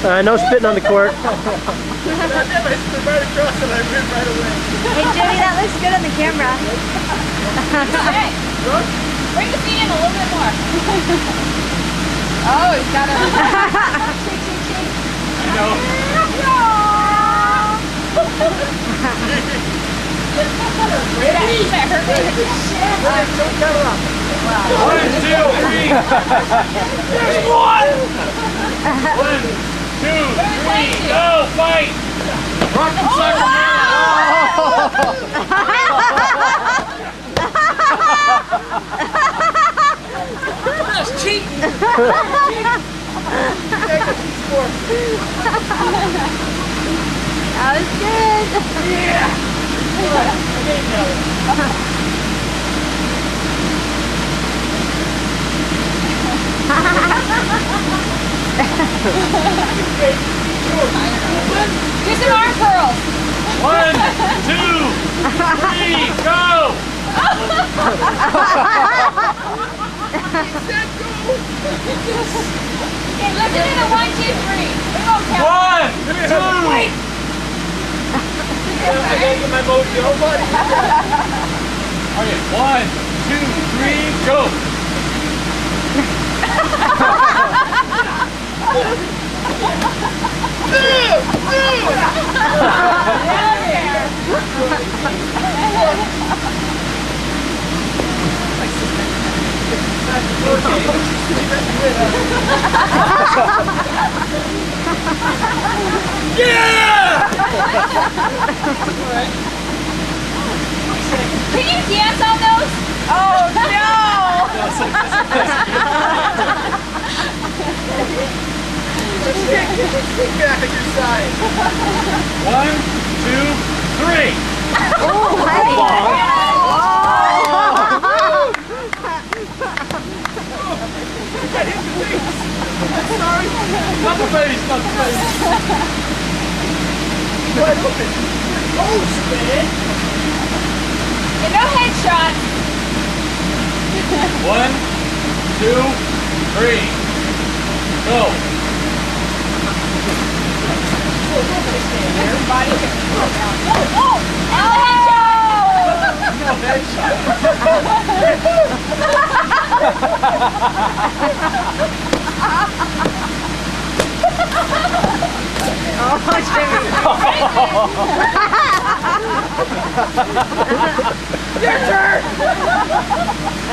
No spitting on the court. I spit right across and I moved right away. Hey Jimmy, that looks good on the camera. Hey, bring the feet in a little bit more. Oh, he's got a... Shake, shake, shake. I know. Don't cover up. 1, 2, 3. There's one. 1, 2, 3. Go, fight. Rock and That's cheating. That was good. Yeah. Do some arm curls. 1, 2, 3, go! Okay, lift it in a 1, 2, 3. We won't count. 1, 2. Wait. I gotta get my mojo, buddy. Okay, 1, 2, 3, go! Yeah! Can you dance on those? Oh no! Get back at your side. 1, 2, 3. Oh, my Sorry. Not the face, not the face. Wide open. Oh, spin. Yeah, no headshots. 1, 2, 3. Go. Everybody can go down. Oh! And the headshot! Oh, Jimmy. Your turn!